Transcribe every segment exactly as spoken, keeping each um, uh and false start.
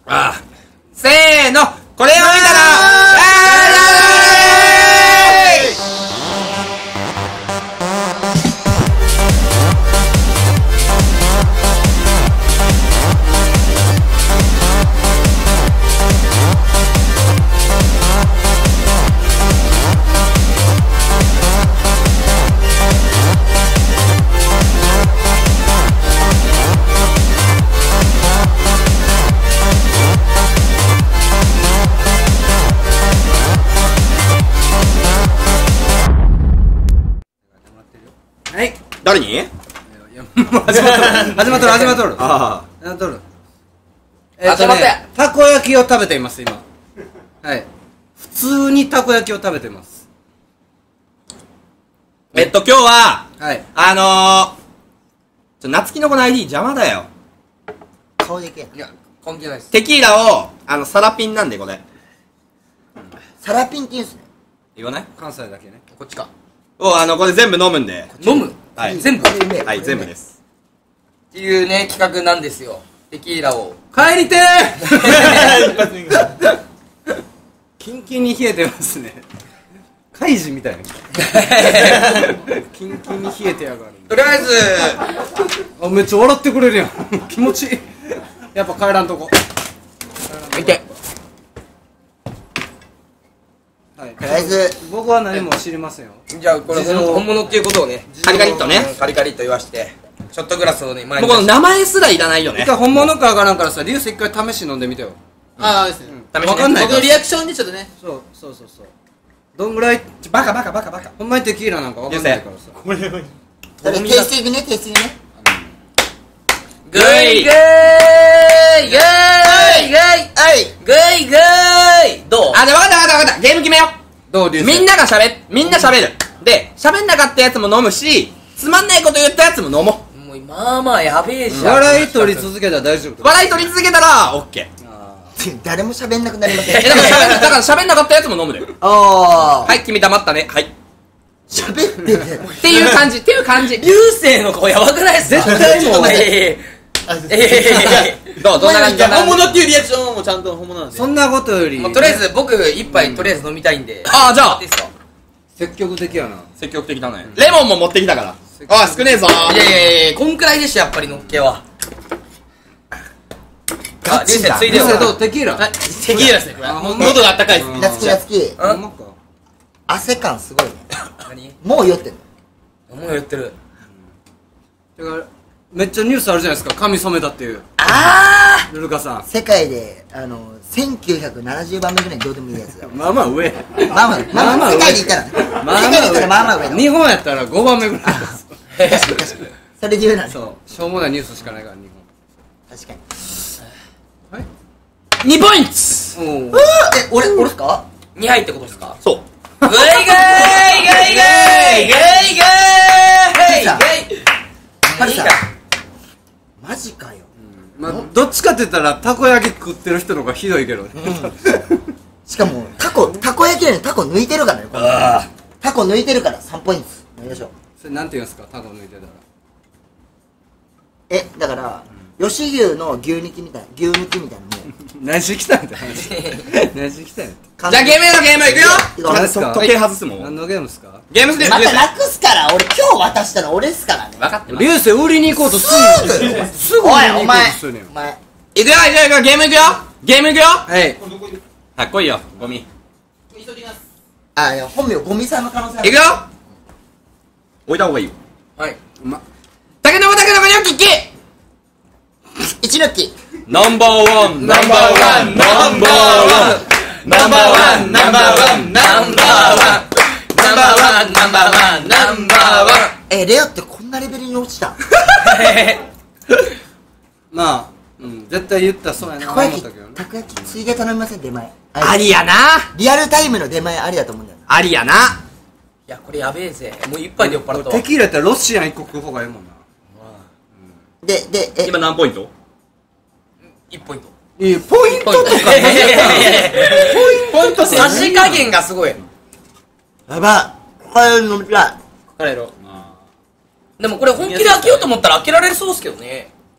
ああ。せーの、これを見たら、 はい。 誰に？ いやもう始まっとる始まっとる始まっとるあ始まっとる。 始まったよ。 たこ焼きを食べています今。はい。普通にたこ焼きを食べてます。 えっと今日ははい。 あのー、ちょ夏希のこの アイディー 邪魔だよ。 顔でいけんいや関係ないです。 テキーラをあのサラピンなんでこれ。 サラピンって言うんすね。 言わない？ 関西だけね。 こっちか。 をあのこれ全部飲むんで。 飲む？ はい。 全部？ はい全部です。 っていうね企画なんですよ。テキーラを帰りてーキンキンに冷えてますね。カイジみたいな。キンキンに冷えてやがる。 とりあえずあ、めっちゃ笑ってくれるやん。気持ちいい。やっぱ帰らんとこ。 見て。 はい。 とりあえず僕は何も知りませんよ。 じゃあこれ事情本物っていうことをね、 カリカリっとね。 カリカリっと言わして、ショットグラスをね前もうこのに出して。 名前すらいらないよね一。回本物かわからんからさ、リュウス一回試し飲んでみてよ。 ああですね。 試しねわかんないから僕のリアクションでちょっとね。 そうそうそうそう。どんぐらいバカバカバカバカ。 ほんまにテキーラなんかわかんないからさ。 それテイスティングねテイスティングね。 グイグイグイグイグイはいグイグイどう？ あ、じゃあ分かった分かった分かった。ゲーム決めよどうリュう。 ウスみんなが喋っ、みんな喋る。で、喋んなかったやつも飲むし、つまんないこと言ったやつも飲ももうまあまあやべえじゃん。 笑い取り続けたら大丈夫う。笑い取り続けたら、オッケー。 誰も喋んなくなりません。 え、だから喋んな、だから喋んなかったやつも飲むで。 あはい、君黙ったね。はい。っー喋っててていう感じ、っていう感じ。 流星の顔やばくないっすか？ 絶対もうえあええどうどんな感じじゃあ本物っていうリアクションもちゃんと本物なんで。 そんなことよりもうとりあえず僕一杯とりあえず飲みたいんで。 あーじゃあいいですか？ 積極的やな。 積極的だね。レモンも持ってきたから。あ、少ねえぞいやいやいやこんくらいでしょやっぱりのっけは。あ、流星ついでよ。 リュウスどうテキーラはい、テキーラですね、これ。 あほんま喉があったかいです。 夏希夏希ほんまか。 汗感すごいね。 何？ もう酔ってんの。 もう言ってる。 てかめっちゃニュースあるじゃないですか。髪染めたっていうあルルカさん。 世界であのせんきゅうひゃくななじゅうばんめぐらいにどうでもいいやつだ。 まあまあ上。 まあまあまあまあ世界で言ったらね。世界で言ったらまあまあ上だ。 日本やったらごばんめぐらいです。 それで言うなね。 そうしょうもないニュースしかないから日確かに。 にポイント。 本。おお。 え俺俺っすか？ にはいってことですか？ そう。 グイグイグイグイグイグイグイさグイハルさんいいかマジかよ。 まあどっちかって言ったらたこ焼き食ってる人の方がひどいけどね。 しかもタコたこ焼きよりタコ抜いてるからね。このタコ抜いてるからさんポイント。お願いしょう。 それなんて言うんですかタコ抜いてたら。 えだから吉牛の牛抜きみたいな牛抜きみたいなもう。 何しに来たんだよ。何しに来たんやって。 じゃあゲームへのゲームいくよ。 何ですか時計外すもん。 何のゲームですか？ ゲームする。 またなくすから俺今日渡したの俺っすからね。 分かってます。 流星売りに行こうとするんすぐ売おいりに行こうお前とするねん。 お前いくよいくよいくよ。ゲームいくよ。ゲームいくよ。 はいかっこいいよ。ゴミ。 急ぎます。 あいや本名ゴミさんの可能性ある。 いくよ。置いた方がいいよ。 はい。 またけのこたけのこニョッキッキ。 一抜きナンバーワンナンバーワンナンバーワンナンバーワンナンバーワンナンバーワンナンバーワンナンバーワンナンバーワン。 えレオってこんなレベルに落ちた？ まあうん絶対言ったらそうやなたこ焼き思ったけどね。 たこ焼きついで頼みません出前。 ありやな。 リアルタイムの出前ありだと思うんだよな。 ありやな。 いやこれやべえぜ。もう一杯で酔っ払ったわテ。キーラやったらロシアン一個食う方がいいもんな。 ででえ今何ポイント？ いちポイント。 いいポイントとかポイント差し加減がすごい。 やばこれ飲みたい。 からやろ。でもこれ本気で開けようと思ったら開けられそうっすけどね。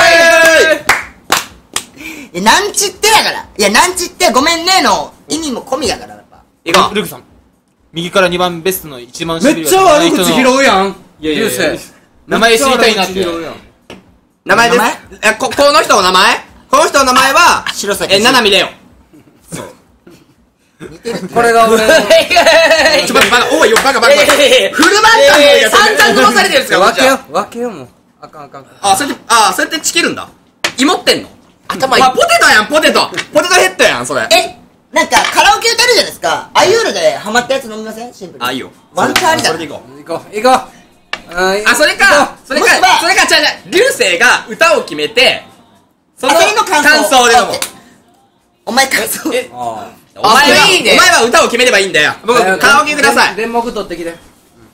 いや、なんちってやから。いや、なんちってごめんねの意味も込みやから、やっぱ。 いこう。 ルクさん。右からにばんベストの一番めっちゃ悪口拾うやん。 いやいやいや流星名前知りたいなって。 めっちゃ悪口拾うやん。 名前です名前。 え、こ、この人の名前この人の名前は、 白崎。 え、ななみレオン。 これが俺の。 ちょ、バカ、バカ、おいよ、バカ、バカ。フルマンタンのやつ。散々殺されてるんですよ、 分けよ、分けよもう。あかんあかん。 あ、それで、あ、それってチキるんだ。芋ってんの頭いいあ、ポテトやん、ポテトポテトヘッドやん、それ。 え、なんかカラオケ歌えるじゃないですか。ああいうのでハマったやつ飲みません？シンプルに。 あ、いいよ。 ワンチャンありだそれでいこう。 行こう行こうあ、それか、それか、 もしくはそれか、ちゃうちゃう、流星が歌を決めて、そのあそれの感想感想で飲もう。 お前感想。 え、 あお前は、 いいねお前は歌を決めればいいんだよ。僕、カラオケください。 電目取ってきて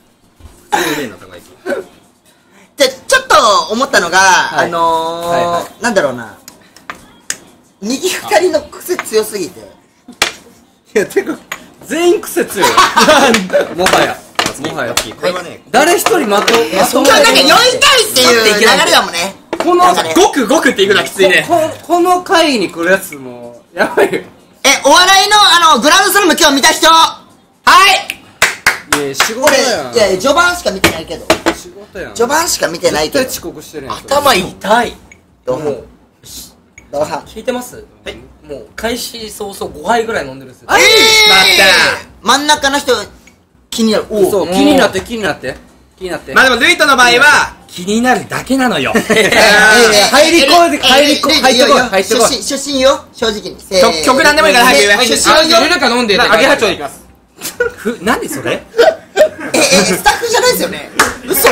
じゃあちょっと思ったのが、 はいあのーはいはなんだろうな、右二人の癖強すぎて。 いやてか全員癖強いもはやもはやこれはね、 誰一人まとまと今日なんか酔いいたいっていう流れだもんね。 このなんかねごくごくっていくのはきついね。 ここの回に来るやつもうやばいよ。 え、お笑いのあのグランドスラム今日見た人。はいいや仕事俺やんいや序盤しか見てないけど、 仕事やん序盤しか見てないけど。 絶対遅刻してるやんそれ頭痛い。 どうももう、 どうは聞いてます？はい。もう、開始早々ごはいぐらい飲んでるんですよ。 えー、 ま真ん中の人気になる。おそう気になって気になって気になってまあでも、ルイトの場合は、気になるだけなのよ。 入り込んで入り込ん入ってこい入ってこい出身出身よ正直に。せーの曲曲なんでもいいから早く言え。 出身よ。 ルルカ飲んでて。 アゲハチョウでいきます。 ふ、何それええスタッフじゃないですよね。嘘。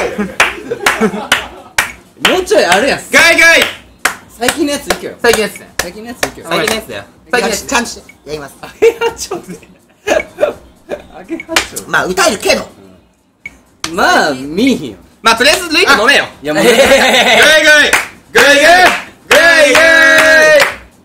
もうちょいあるやんガイガイ最近のやついけよ最近ですね。 最近のやついけよ最近のやつだよ。 最近ですちゃんとしてやります。 アゲハチョウでアゲハチョまあ歌えるけど。 ウまあ見えひんよまあとりあえずルイト飲めよ。 いやもうガイガイガイガイガイガイガイ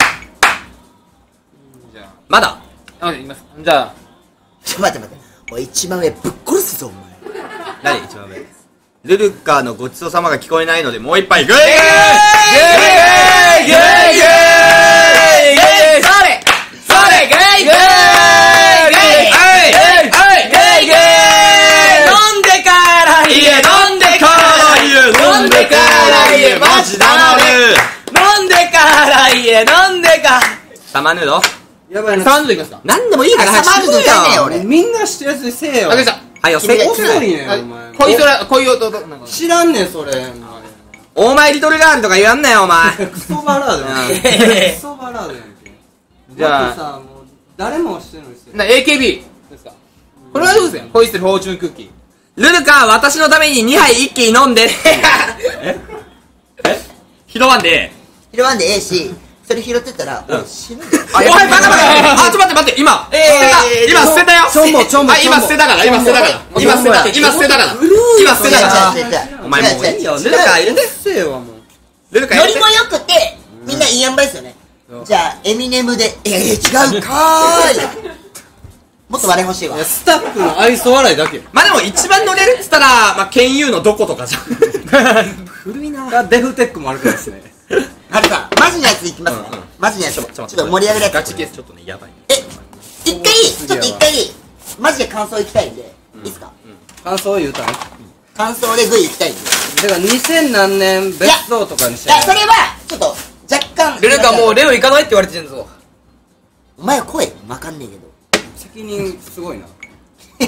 じゃまだあ、あ、いきます。じゃあ、 ちょっと待って待って。おい一番上ぶっ殺すぞお前。 何一番上ルルカのごちそうさまが聞こえないのでもう一杯ガイガイガイガイガイガイガイそれそれガイガイガイガイガイガイ飲んでからいえ飲んでから言え飲んでから言えマジだなる飲んでから言え飲んでかサマヌードやばいなさんじゅういきますか。 何でもいいからサマヌード歌えねえよ俺。 みんな知ってるやつにせえよあげさん。 はいよせ君が遅いねんはいお前恋空、恋音と、なんか。 知らんねんそれお前リトルガールとか言わんなよお前クソバラードやんクソバラードやんけじゃあだってさもう誰も知ってるのにしてるな、エーケービー ですか。これはどうですか？恋するフォーチュンクッキー。 ルルカ私のためににはい一気に飲んでええ拾わんで拾わんでええし、それ拾ってたら俺死ぬで。 おいバカバカあちょっと待って待って今捨てた今捨てたよちょんぼちょんぼあ今捨てたから今捨てたから今捨てた今捨てたから今捨てたから違う違う違う違うお前もういいよ違う違うルルカ入れてせえよもうルルカ入れてノリも良くてみんないい塩梅ですよね。じゃあエミネムでえー、違うかーい。もっと笑い欲しいわいや。スタッフの愛想笑いだけよまあでも一番乗れるっつったらまあケンユーのどことかじゃん古いながデフテックもあるからですねあれさ、マジのやついきますねうんうん。 マジのやつ。ちょっちょっとと盛り上げるやつ。 ガチケースちょっとねやばいえ、一回、ちょっと一回、マジで感想いきたいんで、いいっすか？ 感想を言うたね感想で V いきたいんで。 だからにせん何年別荘とかにしいや、 たらそれは、ちょっと、若干。 ルルカもうレオ行かないって言われてるんぞ。 お前は声わかんねえけど。 責任すごいなおいおいおいおいおいおい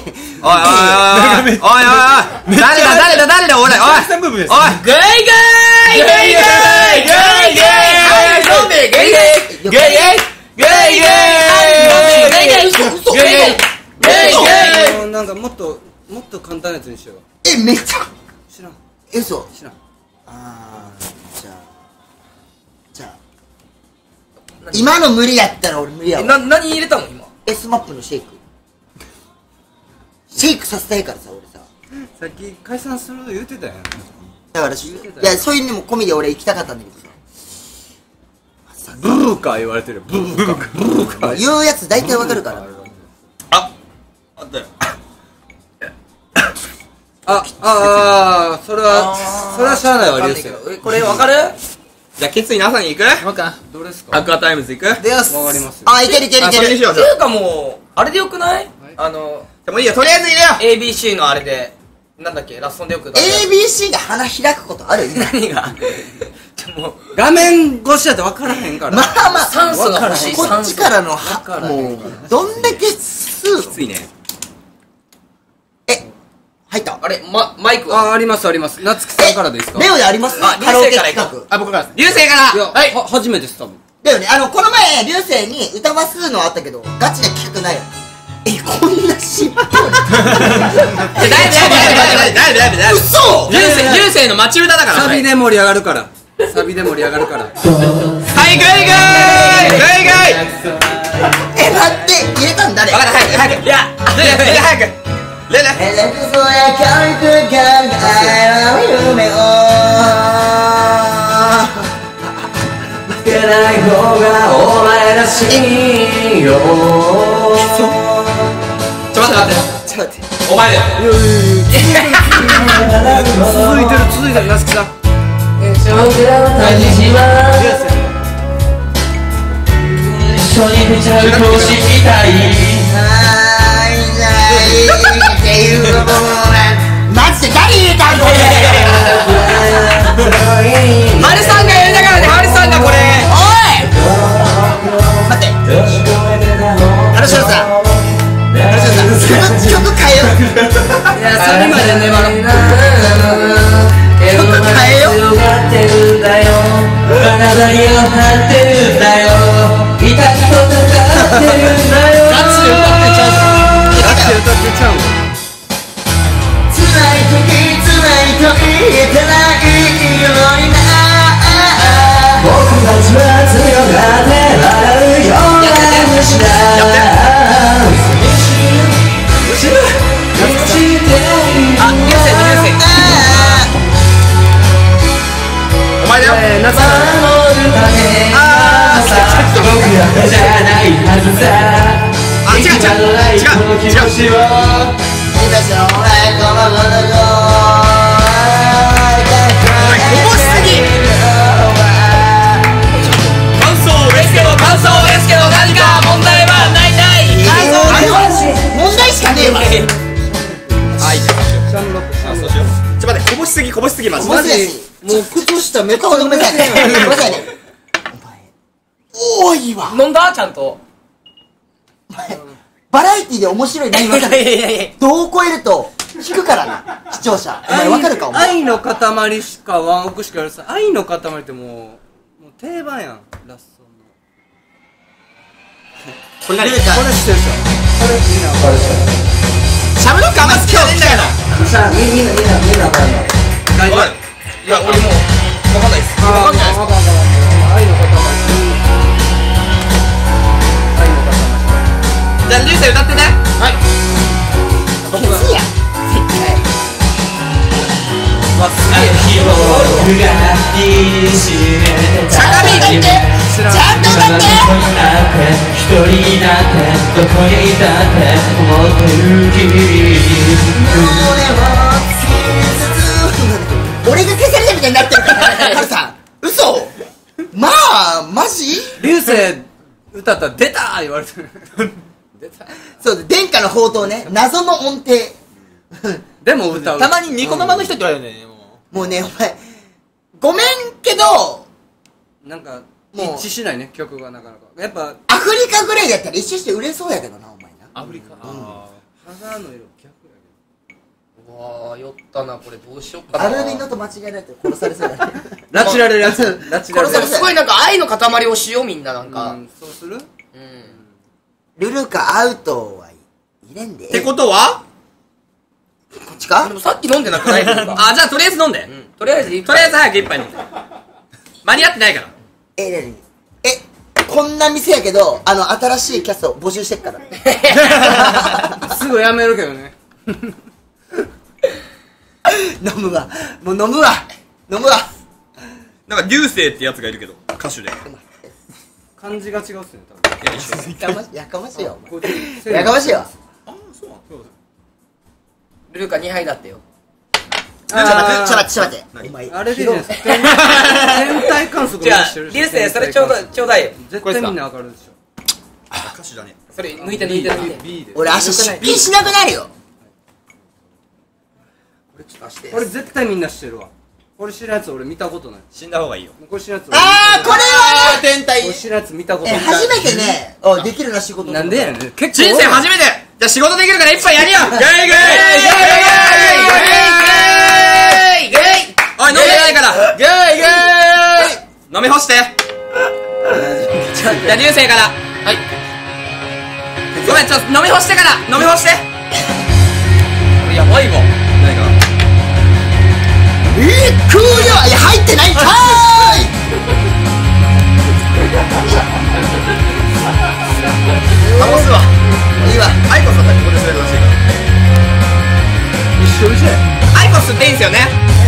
誰だ誰だ誰だ俺おい全部ですおいガイガイガイガイガイガイ飲んでガイガイガイガイガイガイガイ嘘嘘ガイガイガイガイもうなんかもっともっと簡単なやつにしようえ、めっちゃ。 知らんえ、嘘。 知らんあー、じゃあ。じゃあ。今の無理やったら俺無理やわ。 えな、何入れたの今。 エスマップのシェイク。シェイクさせたいからさ、俺さ。 さっき解散する言うてたやんだからし、いや、そういうのも込みで俺行きたかったんだけどさ。 ブーカー言われてるブーカーブーカー言うやつ大体わかるから。 ああったよあ、ああ、それは、それはしゃあないわ、流星。 え、これわかる？ じゃあ決意の朝に行くもうか。 どれですかアクアタイムズ行くでやす。 わかりますあ、いけるいけるいあける。 それにしようじゃっていうかもう、あれでよくない？あの、 あもういいよとりあえず入れよエービーシー のあれで、なんだっけ、ラストンでよく出すやエービーシー が鼻開くことある？ つ何がちょもう、 画面越しやって分からへんから。 まあまあ、 酸素が欲しい、 こっ酸素。 ちからのは、もう、どんだけ数きついねえ、入ったあれ、ま、マイクはあ、ありますあります。夏木さんからでいいですかレオでありますあカラオケ流星から企画。 あ、僕からです。 流星からいや、 はいは初めてです、多分。 だよね、あの、この前、流星に歌わすのあったけど、ガチで聞くないよ。え、こんなしっぽり。 だいぶだいぶだいぶだいぶだいぶだいぶ嘘流星流星の待ち歌だからサビで盛り上がるからサビで盛り上がるからはいグイグイグイグイえ、待って、入れたん誰？ 分かった早く早くいやレレレレ早くレレえ、レクソや軽く考える夢を負けない方がお前らしいよ。 ちょっと待ってちょっと待って。 お前だよ続いてる続いてるなつきさん私は一緒にめちゃうとしたい。 はい、じゃあ、っていうのもマジで誰入れたんこれハルさんがやりながらねハルさんがこれおい待ってハルシロさんハルシロさん曲曲変えよういやサビまで粘ろう曲変えよう体にを張ってるんだよ。痛くとかってるんだよ。 ガチで歌ってちゃうガチで歌ってちゃう辛い時辛いと言えてないようにな僕たちは強がって笑うような虫だ。 あ流星流星お前だよえー夏僕らじゃないはずさ。 あ違う違う違う違う違うこぼしすぎ感想ですけど感想ですけど何か問題はないない問題しかねえわはいそうしようちょっと待ってこぼしすぎこぼしすぎマジマジだしもう靴下めっちゃごめんなさいごめんなさいねお前多いわ飲んだちゃんとバラエティで面白い何分かるいやいやいや度を超えると引くからな視聴者お前分かるかお前愛の塊しかワンオクしかやるさ愛の塊ってもうもう定番やんラストのこれ何ルータこれ知ってるでしょこれみんな分かるでしょシャムロックあんま好きじゃねえんだけどさあみんなみんなみんな分かるの。 大丈夫いや俺もう分かんないっす分かんないっす分かんない愛の塊愛の塊じゃあ流星歌ってねはいケツやちゃかみちゃんと歌ってちゃんと歌って一人になってどこにいたって思ってる君。 俺が消されたみたいになってるからハルさん嘘まあマジ流星歌ったら出たー言われてる出たそう殿下の宝刀ね謎の音程でも歌うたまにニコ生の人って言われるねももうねお前ごめんけどなんかもう一致しないね曲がなかなかやっぱアフリカぐらいだったら一周して売れそうやけどなお前なうアフリカあ肌の色逆やーうわー酔ったなこれどうしよっかなアルビノと間違えないと殺されそうだねけど拉致られるやつ拉致られるやつ殺されすごいなんか愛の塊をしようみんななんかうんそうするうんルルカアウトは入れんでってことはこっちかでもさっき飲んでなくないですかあ、じゃあとりあえず飲んで。 とりあえず一とりあえず早く一杯飲んで。間に合ってないから。 えなにえこんな店やけどあの新しいキャスト募集してっからすぐやめるけどね飲むわもう飲むわ飲むわなんか流星ってやつがいるけど、歌手で。 漢字が違うっすね多分やかましいやかましいよこおう前やかましいよルルカにはいだってよちょっと待ってちょっと待ってちょっと待ってお前あれでいいじゃないですか天体観測じゃあしてるし流星それちょうだいちょうだいよ絶対みんなわかるでしょ歌手だね。 それ抜いて抜いて抜いて B で俺明日出勤しなくなるよこれちょっとしてこれ絶対みんな知ってるわこれ知るやつ俺見たことない死んだ方がいいよ。 これ知るやつ俺あーこれはね天体これ知るやつ見たことえない初めてねあできるな仕事なんでやねん結構人生初めてじゃあ仕事できるから一杯やりよゲイゲイゲイゲイゲイおい飲んでないからゲイゲイ飲み干してじゃあ流星から。はい。ごめん、ちょっと飲み干してから飲み干して。これやばいわ。 何がえー、食うよ。いや入ってないんかーい。 タモスはいいわ。 アイコスだったらここで滑るらしいから一緒じゃん。 アイコ吸っていいんすよね。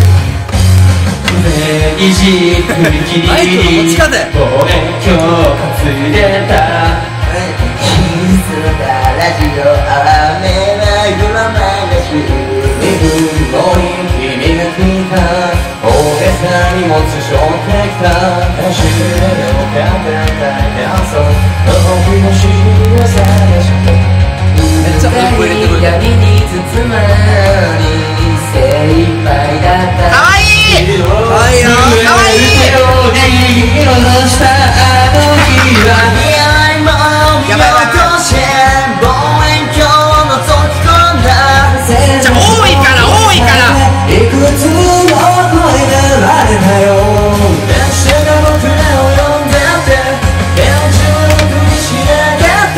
いじくりきりアイコの持ち方や。 望遠鏡担いでた静かラジオ雨な夜流し二分後に君が来た大げさに持つショーテクター走れよかったんだよそう遠くのシーンを探してめっちゃ音符入れてくる。 闇に包まれ精一杯だったかわいい。 かわいいよかわいい。 色のしたあの日は見落として望遠鏡を覗き込んだ。 じゃあ多いから多いから。 いくつの声がられたよ電車が僕らを呼んでって現実にしなかった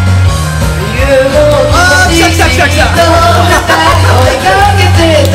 あー来た来た来た来た。 追いかけてた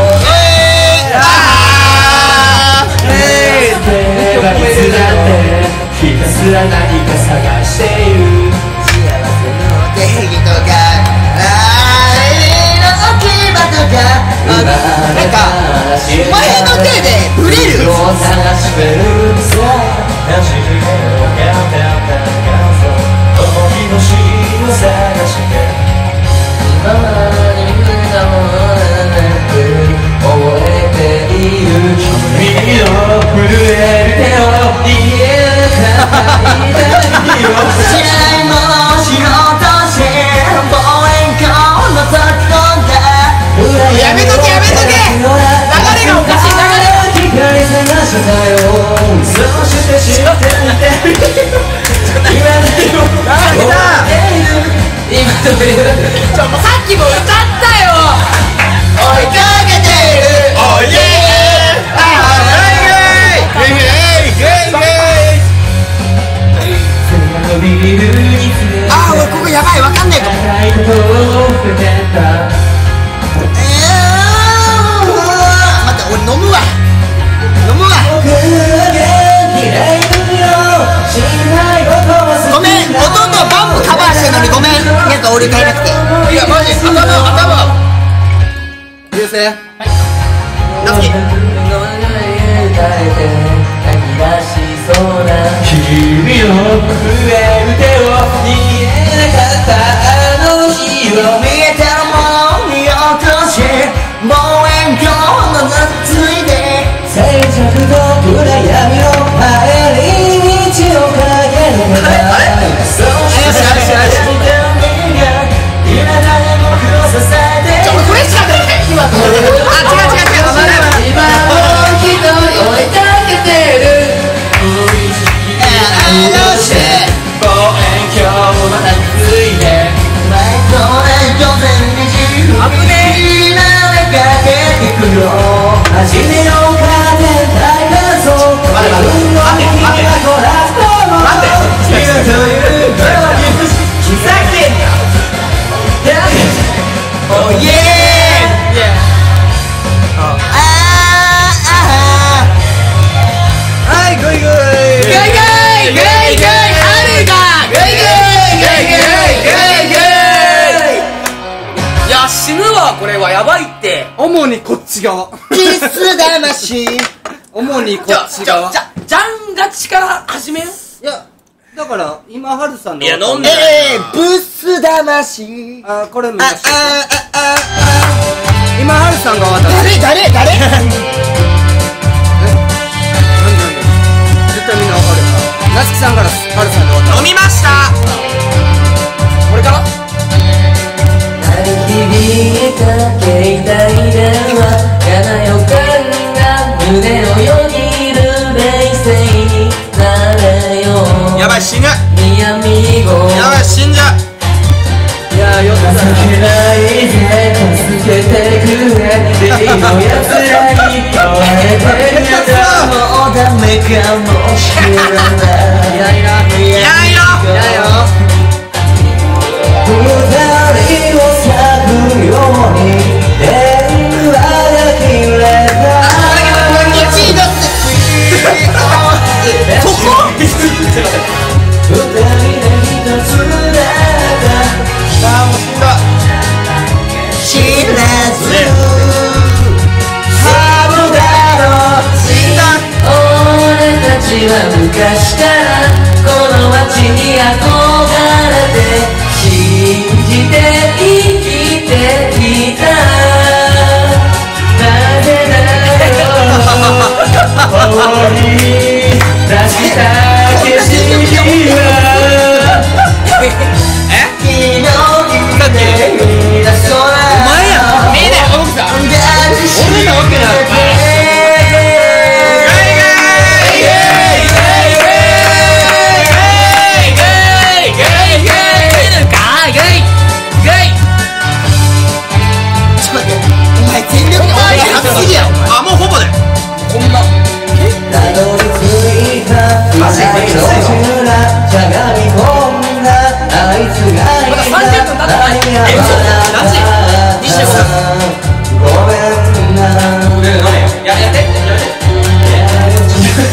いつだってひたすら何か探している幸せの出来とか愛の置き場とかなんかお前の手でブレる。 を探してるさ走れよかったんだそうこの日のシーンを探して今まで見たものなんて覚えている君の震える手を握るかいたいよ試合もしようとして望遠鏡を覗き込んだ。 やめとけやめとけ。流れがおかしい流れ。 光探したよそして知っていて今でも覚えている今どれだちょもうさっきも歌ったよ。 追いかけている。 おいえあー俺ここやばいわかんないかも。 高いことを捨ててたえー待って俺飲むわ飲むわ。ごめん弟バンプカバーしてるのにごめん。なんか俺変えなくて。 いやマジ頭頭。 流星。 ナスキ。 君の震える手を握れなかったあの日を見えてるもの見落とし望遠鏡を覗ついて静寂と暗闇の帰り道を駆け抜けたそうして君が今誰も僕を支えてちょこれしか出ない。今あ違う違う違う。 今も一人追いかけてる望遠鏡をまたついて望遠鏡全に自由に流れかけてくよ。 始めようか天体観測待って待って待って待って待ってふざけんな。 おいえーあはい、ぐいぐい。 グイグイグイグイグイ春だ。グイグイグイグイグイグイ。いや死ぬわこれはやばいって。 主にこっち側。 ーキス魂。 主にこじゃっち側。 じゃじゃんがちから始めよう。 いや、だから、今、はるさんで。 いや飲んでえーブス魂。 あ、これああ昔。 ああ今、はるさんが終わった。 誰誰誰絶対みんなわかる。なつきさんから、はるさんで終わった。 飲みました。これから鳴り響いた携帯電話嫌な予感が胸をよぎる冷静になれよやばい死ぬニアミゴやばい死んじゃういやー、よかった。 情けないぜ助けてくれ例のやつらに追われてるやつもうダメかもしれない。 いやいやい昔からこの街に憧れて信じて生きてきたなぜだろう放り出した景色は昨日夢見た空お前やんねえだよ奥さん俺のわけないあ、もうほぼだよ。 こんなたどり着いたマジでしゃがみ込んだあいつがいたまださんじゅっぷん経ってないえ嘘何時にじゅうごごめんなや、やって、やめて。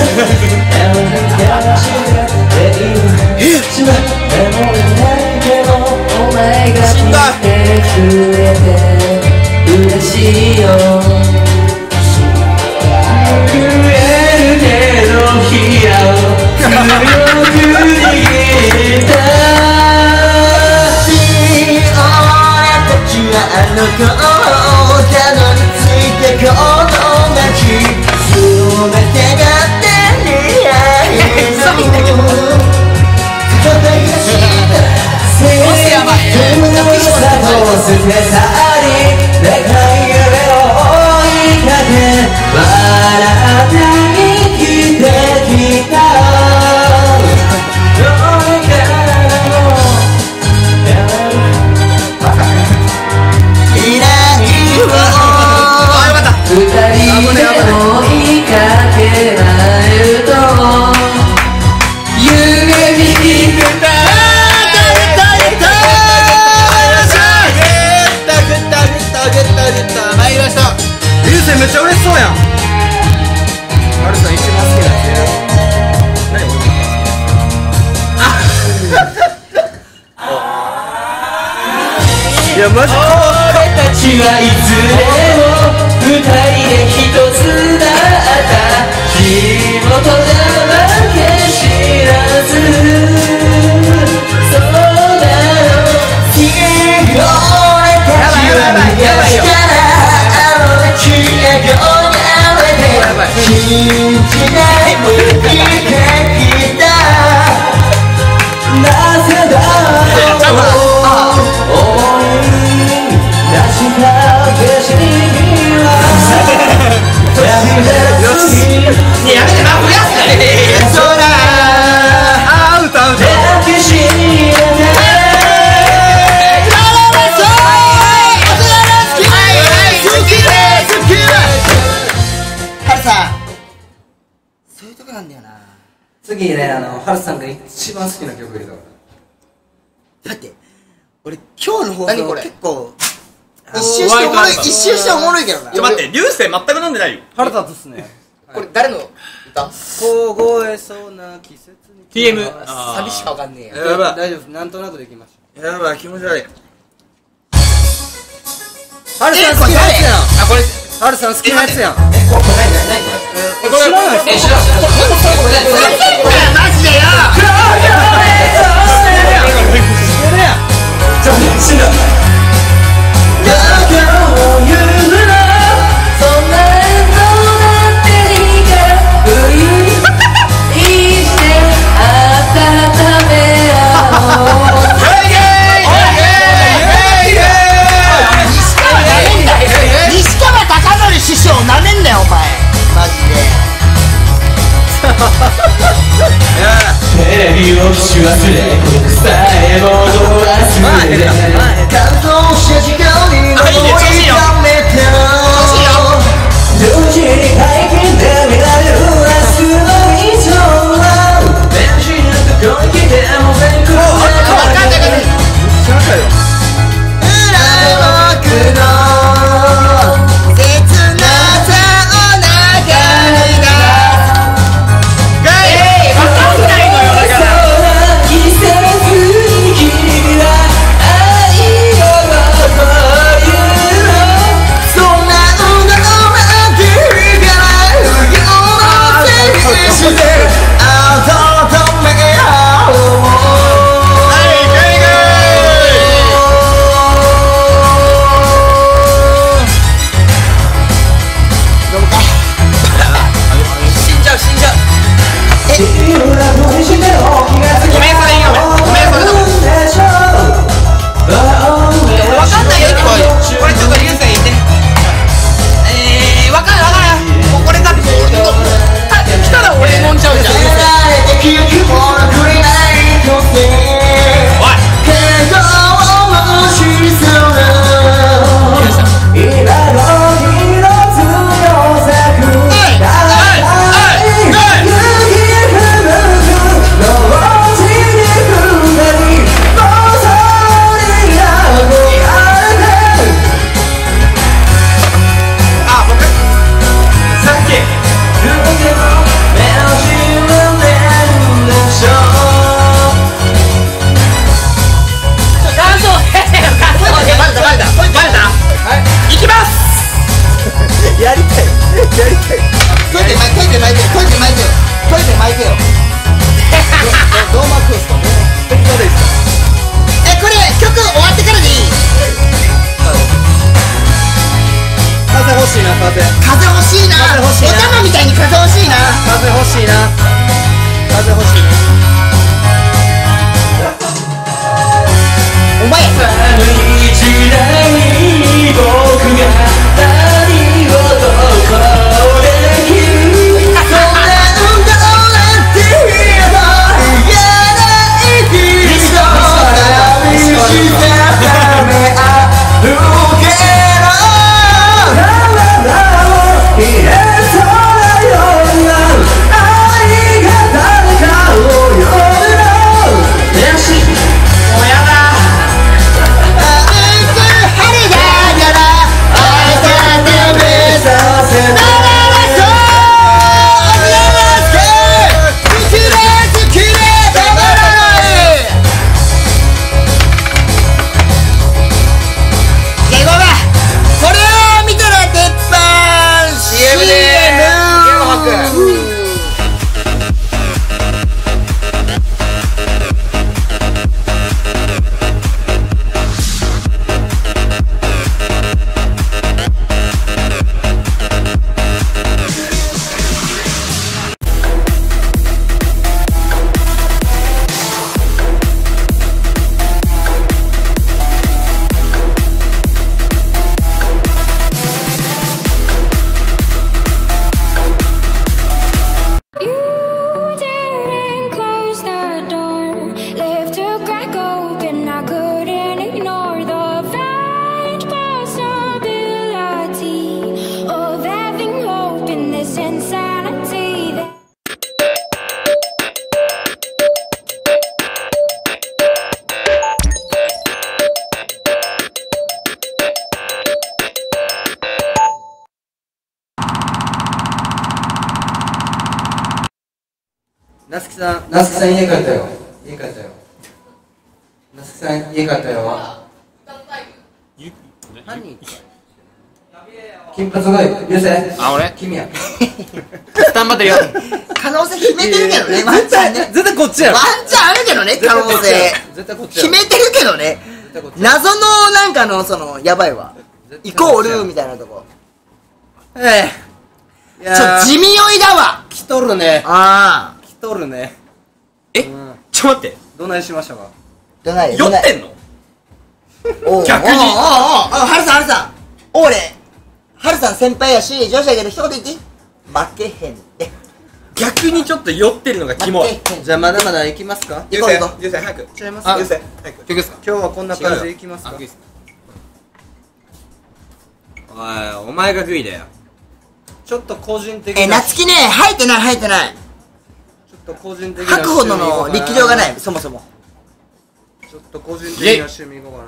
お前が来てくれて嬉しいよ食えるけど火を強く握った俺たちはあの頃たどり着いてこの街全てが手に入るやばいさと捨て去りでかい夢を追いかけ笑って生きてきたどれからも未来をあ、よかった。 二人で追いかけられると夢見てた参りました流星めっちゃ嬉しそうやん。ハルさん一番好きなやつや。何俺もいやマジ俺たちはいずれも二人で一つだった地元で負け知らずそうだろう俺たちは昔からあの街へ憧れて信じて生きてきたなぜだろう思い出した景色はね、やめて、な、増やすなね。 空あー歌う歌う抱きしめてハルさんそういうとこなんだよな。 次ね、あのハルさんが一番好きな曲入れたかだって俺今日の放送何これ結構一周しておもろい一周しておもろいけどな。 ちょ、待って、流星全く飲んでないよ。 ら腹立つっすね。 これ誰の歌凍えそうな季節にティーエムあーサビしかわかんねえややばい。 大丈夫です、なんとなくできましやばい、気持ち悪い。 た。ハルさん好きなやつやん。 あこれハルさん好きなやつやん。 これ知らないえ知らないマジでよ。 西川貴教師匠なめんなよお前マジで。 テレビを一しいな、風欲しいね。 お前寒い時代に僕が何をどこできるそんな運動なんて言えばやないきっと寂しさためあるけど言えそうなような愛が誰かを呼ぶの悔しいもうやだ春だから愛さて目させななすきさん、なすきさん家帰ったよ。家帰ったよ。なすきさん家帰ったよ。何？金髪がいい。ゆうせ。 あ、俺君や。 スタンバってるよ。 可能性秘めてるけどね、ワンチャンね。 絶対こっちやろ。 ワンチャンあるけどね、可能性。 絶対こっちやろ。 秘めてるけどね。謎のなんかのそのやばいわ。イコールみたいなとこ。 ええ。いちょ地味酔いだわ。 来とるね。 ああ。 来とるね。 え、ちょっと待って、 どないしましたか。 どない酔ってんの？ おう逆におうおうおうおうハルさんハルさん俺ハルさん先輩やし女子やけど一言言っていい？負けへんって逆にちょっと酔ってるのがキモい。 負けへんじゃあまだまだ行きますか。 行こう行こうゆうせい早く。 ちゃいますか。 ゆうせい早く。 曲ですか？ 今日はこんな感じで行きますか。 おい、お前がグイだよ。 ちょっと個人的な。 え夏希ね生えてない生えてないちょっと個人的な。 吐くほどの力量がないそもそもちょっと個人的な趣味いこうか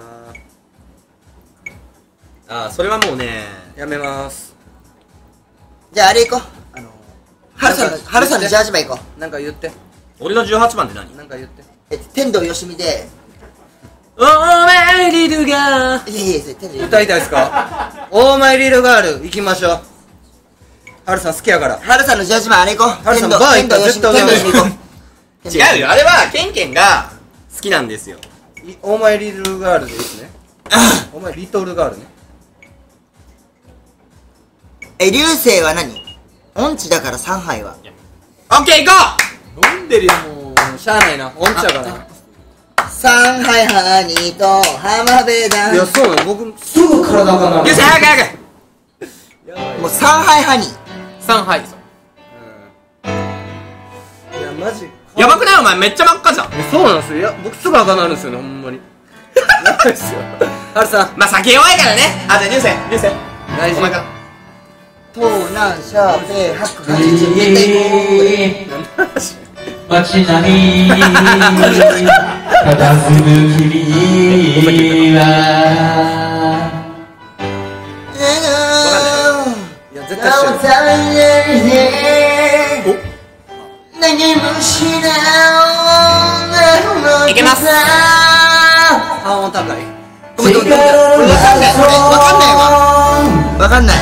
な。 ああ、それはもうね、 やめます。 じゃああれ行こうあのハルさんのハルさんのジャージバ行こなんか言って。 俺のじゅうはちばんって何？ なんか言って。 うえ天童よしみでオーマイリルガー。 いやいやいや天童歌いたいですか。オーマイリルガール行きましょう。ハルさん好きやから。 ハルさんのジャージマンあれ行こうハルさん天童バー行ったら天童よしみ絶対天童よしみ行こう違うよ、あれはケンケンが好きなんですよ。 いオーマイリルガールでいいですね。オーマイリトルガールね。 え流星は何音痴だからさんはいはオッケー行こ飲んでるよもう。しゃあないな。音痴やから。 さんはいハニーと浜辺だいやそうなの。僕すぐ体がなう。 る。 ゆうせい早く早く。 もうさんはいハニーさんはいですよ。 いやマジ。 やばくない？お前めっちゃ真っ赤じゃん。 いやそうなんですよ。いや僕すぐ赤なるんですよねほんまに。やばいっすよ。ハルさんまあ酒弱いからね。あ、じゃあゆうせい、ゆうせい大事。 お前から。 東南シャーペイはちはちじゅう絶対行こう街並み佇む君はいや絶対してる。 いけます。 半音高い。 ごめんごめんごめんこれわかんないこれわかんないわわかんない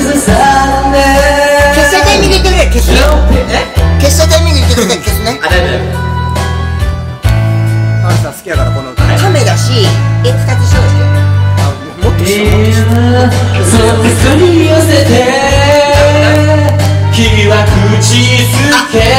消したタイミング言ってくれ消す消したタイミング言ってくれ消すねあ、大丈夫大丈夫。 ハルさん好きやからこの歌。 カメだしえ二つしようしてもっとしようもっとしよう。 そっとすり寄せて君は口づけ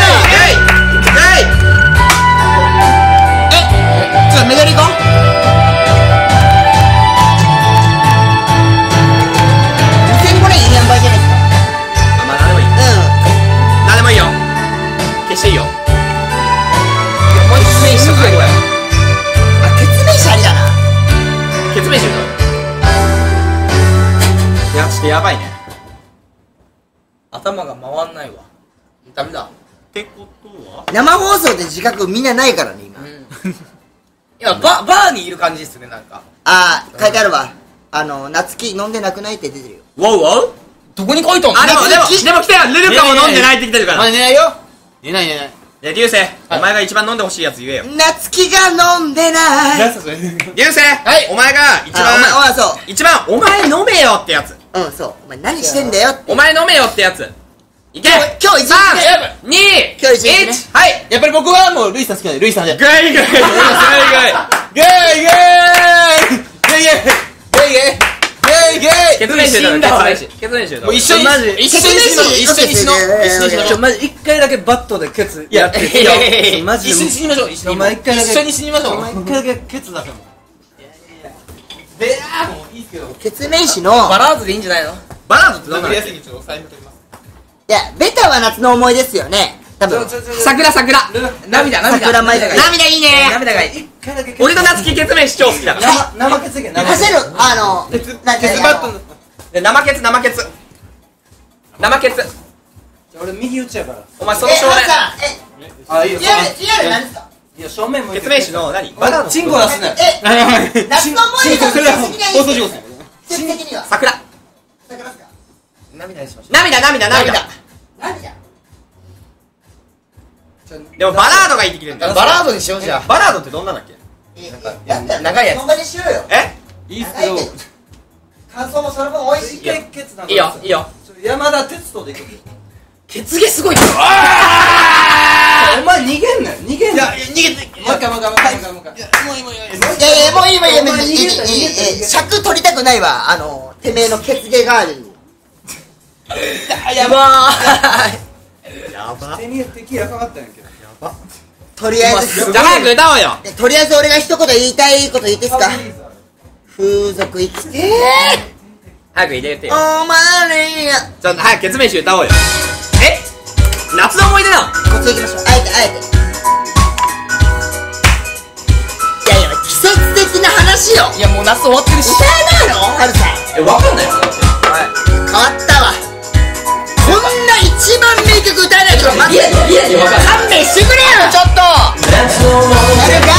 ちょっとメダル行こう。にせんごねんいい塩梅じゃないですか。 あ、まあ何でもいい。 う何でもいいよ。消していいよ。もう一つ目にしとかないこれ。 ん。あ、ケツメイシありだな。 ケツメイシ言うの。いや、ちょっとやばいね。 頭が回んないわ。ダメだ。 ってことは生放送で自覚みんなないからね、今。今、バ、バーにいる感じですね、なんか。あー、書いてあるわ。あの、夏希飲んでなくないって出てるよ。 ウォウウォウどこに書いとんの？ あ、でも、でも、 夏希でも来たよ。ルルカも飲んでないって来てるから。 寝ないよ。寝ない寝ない。 で、流星、お前が一番飲んでほしいやつ言えよ。 夏希が飲んでない。 何すかそれ。 流星、はい、お前が一あ、お前、お番、 前、そう。 一番、お前飲めよってやつ。 うん、そう。お前何してんだよって。 お前飲めよってやつ。いけ。 今日一日さん、 ねに、 今日一日ねいち、はい。 やっぱり僕はもうルイさん好きなんで、ルイさんで。 グイグイグイグイグイゲーイゲーイゲーイゲーイゲーイゲーイゲーイゲーイケツメイシュだろ、 死んだわケツメイシュ。ケツメイシュだろ。 もう一緒にマジ一緒に死のう一緒に死のう一緒に死のうちょ、マジ一回だけバットでケツやっていやいやいやいやマジで一緒に死にましょう一緒にお前一回だけ一緒に死にましょうお前一回だけケツ出せもで、あーもういいっすけどケツメイシの、 バラードでいいんじゃないの？ バラードってどんなの？ わかりやすいんでちょっとお財布取りますいや、ベタは夏の思いですよね。多分。 桜桜。 涙涙桜舞がいい。 涙いいね。 涙がいい。 一回だけケツ俺と夏希ケツメイシュ超好きだから。 生生ケツいけ生出せる、あの、 ケツなんかケツバットので生ケツ生ケツ。生ケツ。 俺右打ちやからお前そのえ、 少年。 ハルさん、え、 あ、いいよリアル、リアル何ですか？ いや正面向いてケツメイシュの何？ バナナチンコ出すなよえ、夏の思い出がそれは季節的には放送事故ですね季節的には。 桜。 桜ですか？ 涙にしましょ涙涙涙。 涙。 でもバラードがいいって聞いてんだよ。 う。バラードにしようじゃあ。 バラードってどんなんだっけ？ え、だったら、 長いやつその場にしようよ。 え？ いいっすけど長いけど感想もその分美味しい一けど。 回ケツなんいいよいいよ。 山田哲人でいく血毛すごい。 お前逃げんなよ逃げんなよ逃げて。 もう一回もう一回もう一回もう一回もう一回もういいもういいいやいや、もういいもういいもういい。いいいいいい逃げた逃げた逃げた尺取りたくないわ。あの、てめえの血毛代わりに。 やばやば。 手に敵やかかったんやけどとりあえず、 じゃあ早く歌おうよ。 でとりあえず俺が一言言いたいこと言っていいですか？風俗生きて早く入れてよ。 ー、お前や。 ちょっと早くケツメイシュ歌おうよ。え？夏の思い出なの？ こっち行きましょう。あえて、あえて。いやいや、季節的な話よ。 いやもう夏終わってるし。 歌えないのハルさん。 え、わかんないよ。 変わったわ。こんな一番名曲歌えないとマジで勘弁してくれよちょっと。やるか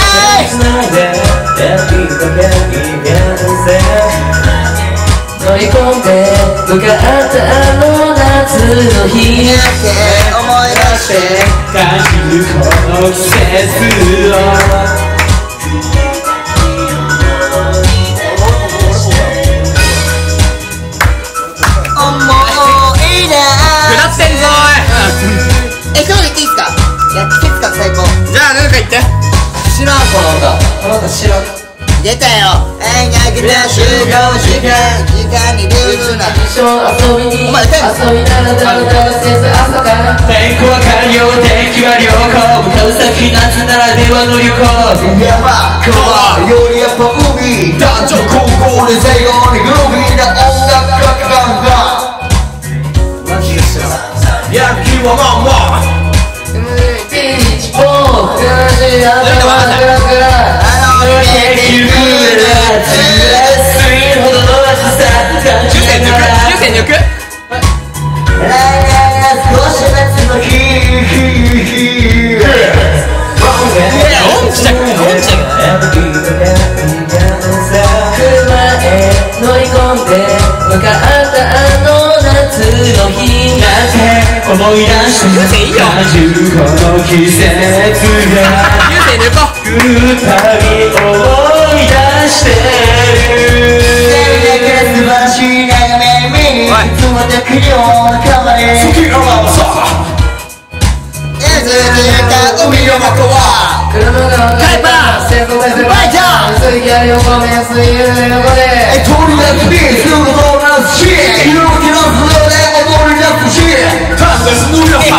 乗り込んで向かったあの夏の日いやって思い出して感じるこの季節を思い出下ってんぞえ、今日で言っていいっすか？いや、季節感最高。 おい。じゃあルルカ言って。 知らんこの歌この歌知らん出たよ。え間が明けた瞬間時間時間にルーな一生遊びに遊びならだらだらせず朝から天候は変わりよう天気は良好向かう先夏ならではの旅行山川よりやっぱ海男女高校で最後にグロービーな音楽楽団がマジですよヤンキーはまあまあピーチポークじゃなくあの激クーラースイーほどの暑さ感じながら重点抜く来年少し夏の日ドンチャクドンチャク車へ乗り込んで向かったあの夏の日なんて思い出して感じるこの季節が重点抜こう来るたび思い出してる素晴らしい眺めにいつもだけの仲間に好きなままさいつか海の中は車がカイパーセコメセバイター水や横目水ゆる横でとりあえずビーズのドーナツシー勇気のフローで踊り出すしタンデスヌーヨー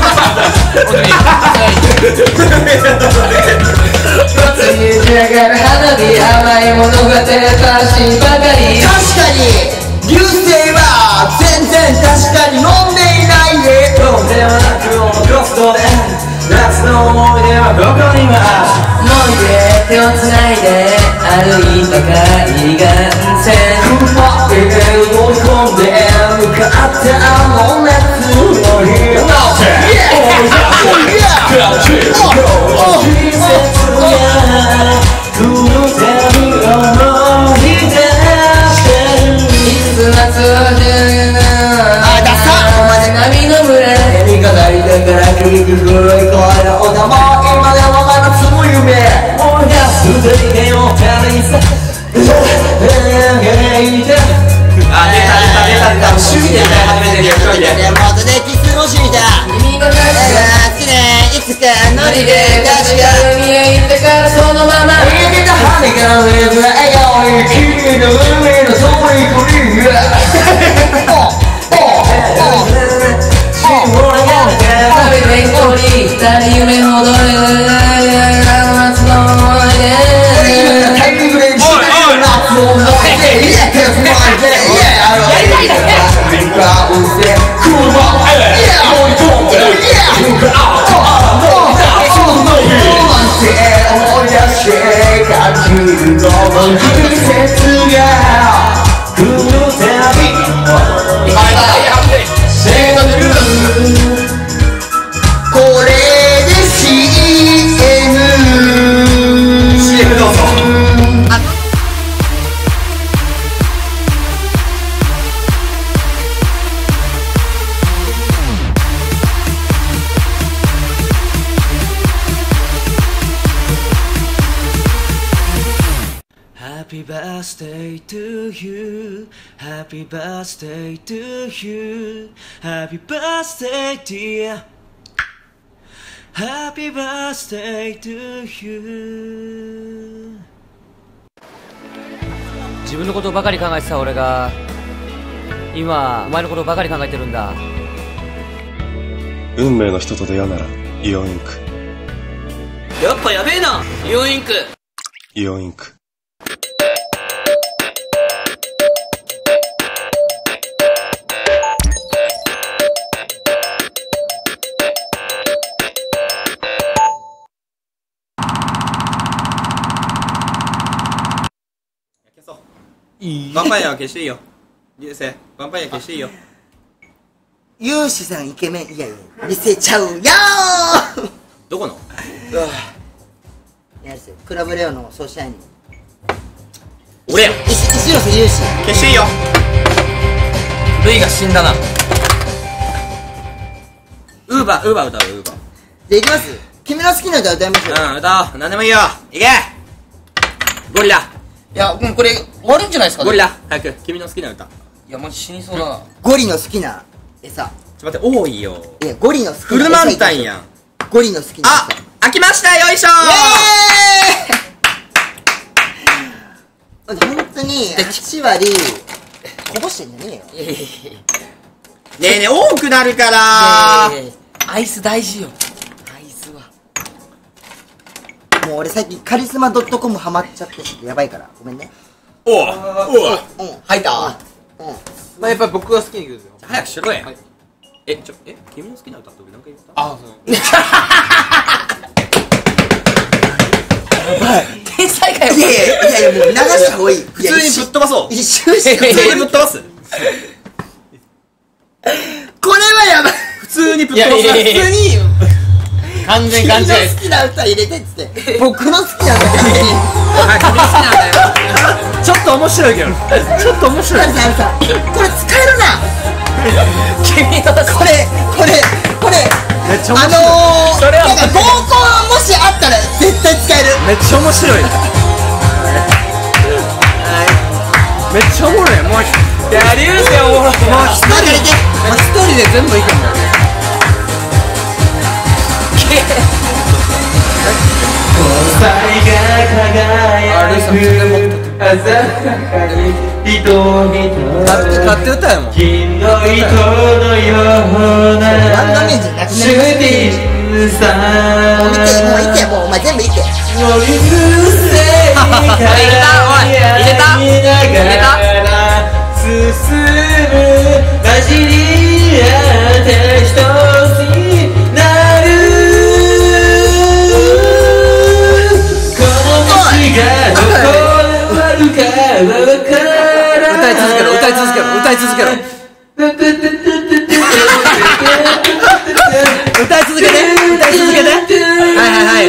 突に打ち上がる花火甘いものがテレパシーばかり確かに流星は全然確かに飲んでいないね今日ではなくロストで夏の思い出はここには思い出手をつないで歩いた海岸線車へ乗り込んで向かったあの夏の日季節が来るたび思い出してるいつ夏を十分あダサ波の群れ笑みが鳴りながら響く黒い声のおだも今でも真夏の夢思い出すぜけよためにさあ、出た出た出た。趣味で歌い始めてるよ、一人で。 でもっとでキスのしみた君が確か好きねいつかノリで確か海へ行ってからそのまま逃げた羽が上の笑顔に君の海の遠い国が食べてこり二人夢ほどれ夏の思い出タイミングで夏の思い出いや手つないでいややりたいだけうせ車へ乗り込んで向かった夏の日なんて思い出して感じるこの季節が来るたびこれで シーエムシーエム どうぞ。 Happy birthday to you Happy birthday to you Happy birthday dear Happy birthday to you 自分のことばかり考えてた俺が今お前のことばかり考えてるんだ。 運命の人と出会うならイオンインク。 やっぱやべえなイオンインク。 イオンインク。 ヴァンパイアは消していいよ。流星、ヴァンパイア消していいよ。 ユーシさんイケメンいやいや見せちゃうよーどこの？ いやですよクラブレオの総支配人俺や。 石石野瀬ユーシ消していいよ。 ルイが死んだな。 ウーバー、ウーバー歌う、ウーバー。 でいきます。君の好きな歌歌いましょう。 うん、歌おう。なんでもいいよ。いけゴリラ。 いや、もうこれ悪いんじゃないですかね。 ゴリラ、早く。君の好きな歌。 いや、マジ死にそうだな。 ゴリの好きな餌。 ちょっと待って、多いよ。 いやゴリの好きなフルマンタンやん。 ゴリの好きなあ、 餌。 開きましたよいしょイエーイ本当にはち割こぼしてんじゃねえよ。 いやいやいやねえねえ多くなるからいやいやいやアイス大事よ。アイスはもう俺最近カリスマドットコムハマっちゃってちょっとやばいからごめんね。 おうおううん入ったうん。 まあやっぱり僕が好きな曲ですよ。 早くしろやはいえちょえ君の好きな歌って俺何か言ったあ、そう。 天才かよ。 いやいやいやいやもう流した方がいい。 普通にぶっ飛ばそう一周して普通にぶっ飛ばすこれはやばい。 普通にぶっいや飛ばすいやいやいや普通に完全君の勘違いです。 好きな歌入れてっつって僕の好きな歌入れてはい君好きなんだよちょっと面白いけど。ちょっと面白い。 あのさあのさこれ使えるな。 君のこれこれこれあめっちゃ面白い。 のー、 それはなんか合コンもしあったら絶対使える。 めっちゃ面白い。めっちゃおもろい。もうひいや流星おもろいな。 一人でもう一人で全部いけんもん。あ、ルイさん全然持ってた。買って買って歌えもん。 ワンダメージなくなりますね。もう見てもういてもうお前全部いて。 入れたおい入れた入れた歌い続けろ歌い続けろ歌い続けろ歌い続けて歌い続けて。はいはいはい。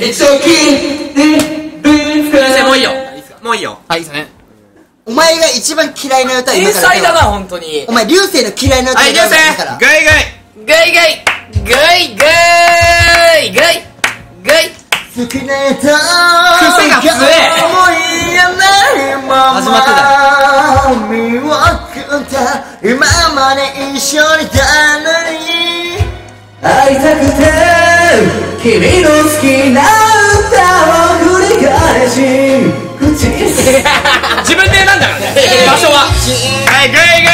もういいよもういいよはい、いいっすね。 お前が一番嫌いな歌天才だな本当に。 お前流星の嫌いな歌はい流だから星グイグイグイグイグイグイグイグイ少ないと癖が強え思いやないま始まってま見送った今まで一緒にいたのに会いたくて君の好きな歌を繰り返し口に自分で選んだからね場所ははいグイグ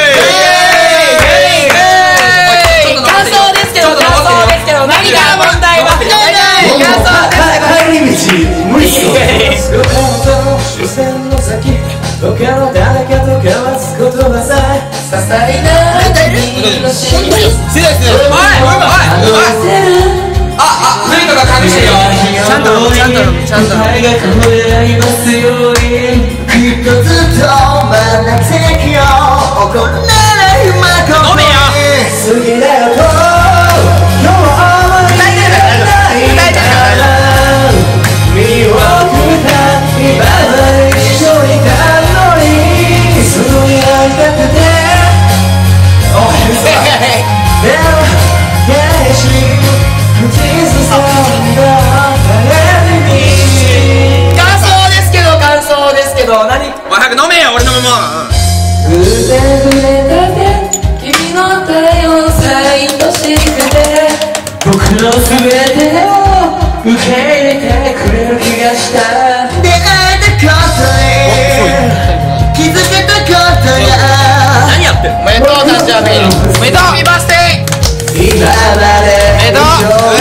イ感想ですけど感想ですけど何が問題は感想です帰り道無理そう視線の先他の誰かと交わす言葉さえ些細な君の心強い強いおいおいおいああグイとか隠してるよちゃんと飲むちゃんと飲むちゃんと飲む。 愛が輝いますようにきっとずっとまだ奇跡を起こらない今ここに好きだよと今日は思い出ないから見送った今まで一緒にいたのにすぐに会いたくておい嘘だでも返し口ずさんだ誰に感想ですけど感想ですけど何お前早く飲めよ俺のもん偶然触れた手君の体をサインとしてくれ僕の全てを受け入れてくれる気がした出会えたことに気づけたことが何やってんのおめでとう誕生日おめでとうハッピーバースデ今までおめでとう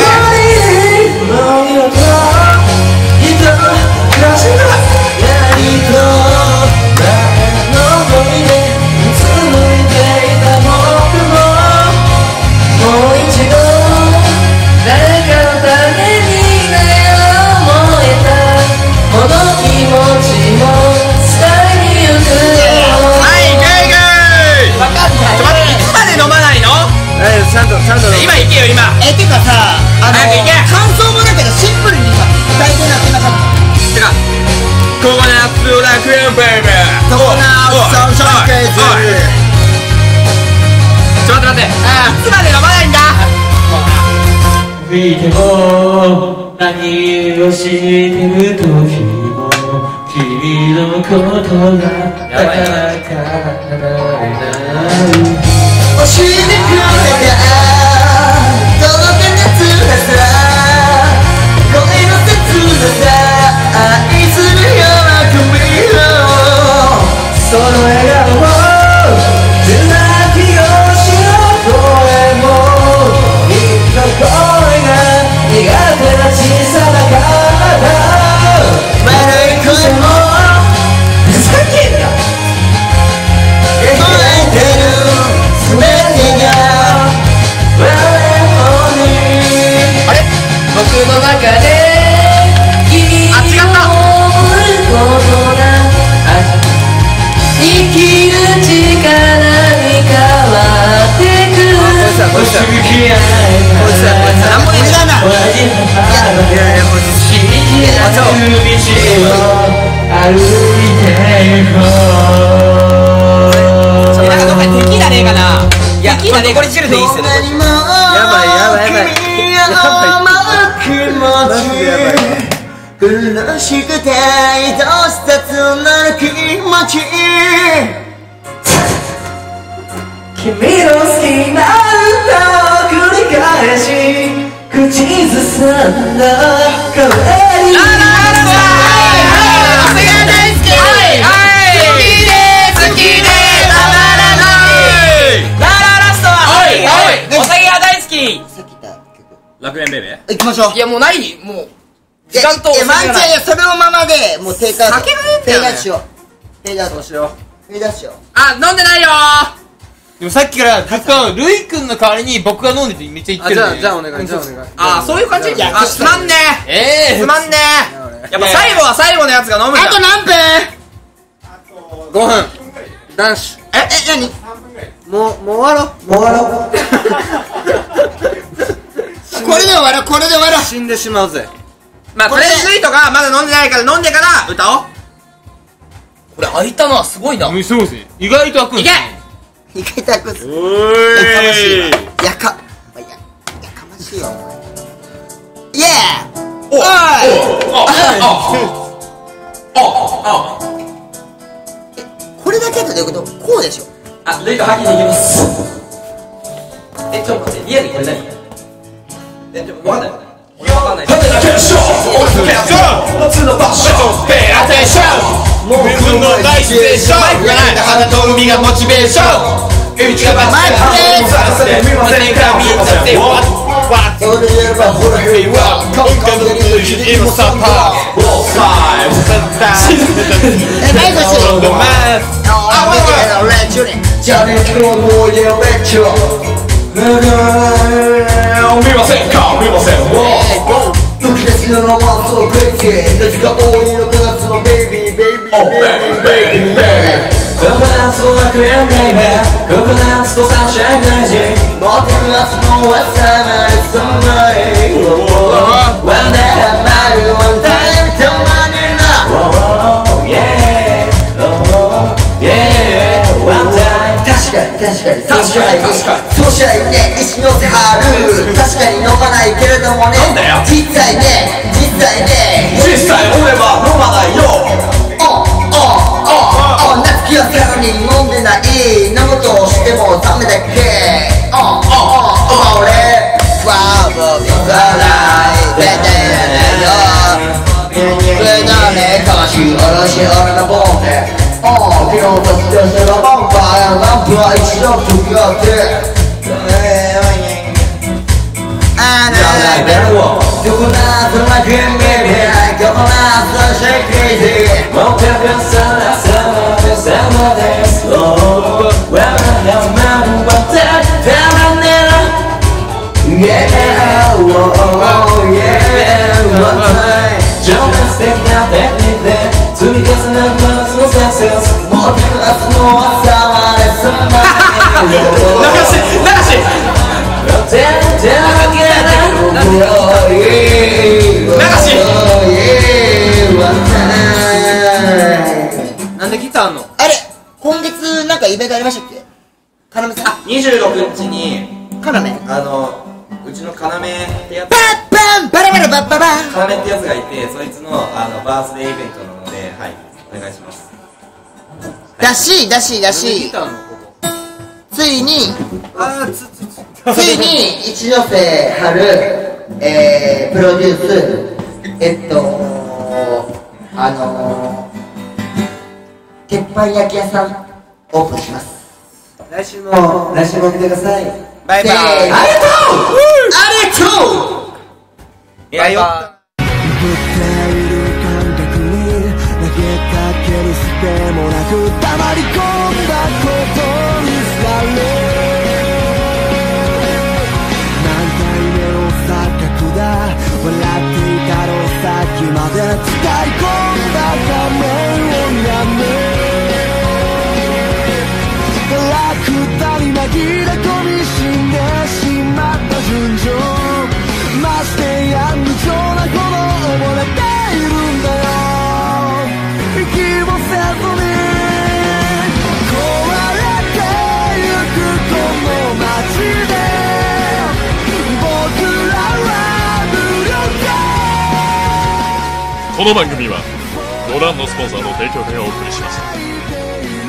もう二度と人のしな何と前の恋でうつむいていた僕ももう一度誰かのためにね思えたこの気持ちも伝えに行くよはいグイグイーわかんないちょ待っていつまで飲まないのえちゃんとちゃんと飲む。 今行けよ今えてかさあの早く行け感想もだけどシンプルにさ歌い手なってなかったてかココナッツラクエンベイベーココナッツサンシャインケーズちょ待って待っていつまで飲まないんだ見ても何をしてる時も君のことがなかなか離れない教えてくれた届け熱なさ恋の切なさ愛する喜びその笑顔も泣き惜しの声もきっと声が苦手な小さな体悪い声もふざけんな燃えてる全てが我々にあれ僕の中で君を思うことが生きる力に変わってくこいつだこいつだこいつだこいつだ何もねえな同じいやいやこいつ信じられる道を歩いていこうなんかどっかに敵だねえかないや敵だねえこれチルでいいっすよねやばいやばいやばいやばいマジでやばい苦しくて愛しさつなる気持ち君の好きな歌を繰り返し口ずさんだ可愛いララララ長谷川大好きはい好きで好きでラララララララストははいはい長谷川大好きさっき言った曲楽園ベイベー行きましょういやもうないもう時間といやワンチャンいやそれのままでもうテイクアウト酒がねえんだよねテイクアウトしようテイクアウトしようテイクアウトしようあ飲んでないよでもさっきからずっとルイ君の代わりに僕が飲んでてめっちゃ言ってるあ、じゃあ、じゃあお願い、じゃあお願い。 あそういう感じいやあすまんねええすまんねやっぱ最後は最後のやつが飲むじゃんあと何分ごふん。男子。 え、え、何もう、もう終わろう。 もう終わろうこれで終わろうこれで終わろう死んでしまうぜ。 まあとりあえずルイとかまだ飲んでないから飲んでから歌おうこれ開いたのはすごいなうんそうですね意外と開くんいけですね意外と開くっすおやかましいわーいやかややかましいわお前イエーおおいあこれだけだとどういうことこうでしょあルイと吐きに行きますえちょっと待ってリアルにこれ何えちょっとわかんない俺わかんない自分の大ステーションマイクがない花と海がモチベーションうちがバチで見ませんかみんなでわっわっそれでやればほら平和今回の日にもサパーボーサイえ、マイクしてるあ、見てた俺ジュニじゃねえ今日もやべっちょ見ませんか見ませんドキドキのロマンスをクイズどっちが多いのか夏のベイビーベイビーベイビーベイビーココナッツと楽園ベイベーココナッツとサンシャイン大事持ってる夏の朝までその前ワンダーマルワンタイム止まねえな Oh yeah Oh yeah One time 確かに確かに確かにそうしたらいいね石の瀬張る確かに飲まないけれどもね実際ね実際ね実際俺は飲まないよおおおお夏希はさらに飲んでない飲むとしてもダメだっけおおお俺は僕がないベテランよ上だねかしおろし俺のボンでお昨日としてそのバンパーやランプは一度時があってあらどこなその楽園ベイビーどこなそのシェイクレイジーもうペペサラサラペサラです Oh Well I'm not what that down there Yeah oh yeah one time 情熱的なテクニックで積み重ねる夏のサクセスもう夏の朝までそんな流し流し手手を挙げなんでギターあんのあれ今月なんかイベントありましたっけかなめさんにじゅうろくにちにかなめあのうちの要ってやつパッパンバラバラバッババン要ってやつがいてそいつのあのバースデーイベントなのではいお願いしますだしだしだしギターのこついにあーつつつついに一ノ瀬春えープロデュースえっとあのー、 鉄板焼き屋さんオープンします。 来週も来週も見てください。 バイバイ。 せーのありがとうありがとう。 いや、よった。 ぶっている感覚に投げかけるすでもなく溜まり込んだことにされ何回目の錯覚だ笑っていたのさっきまで使い込んだ画面をやめラクダに紛れ込み死んでしまった純情ましてや無情なほど溺れているんだよ息もせずに壊れてゆくこの街で僕らは無力。 この番組はご覧のスポンサーの提供でお送りしました。